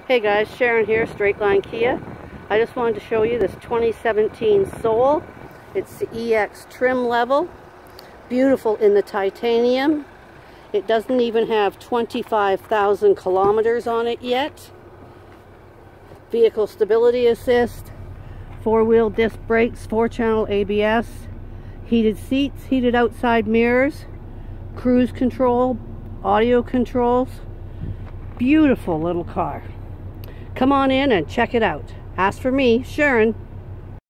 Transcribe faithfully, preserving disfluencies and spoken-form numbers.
Hey guys, Sharon here, Straight Line Kia. I just wanted to show you this twenty seventeen Soul. It's the E X trim level. Beautiful in the titanium. It doesn't even have twenty-five thousand kilometers on it yet. Vehicle stability assist, four-wheel disc brakes, four-channel A B S, heated seats, heated outside mirrors, cruise control, audio controls. Beautiful little car. Come on in and check it out. Ask for me, Sharon.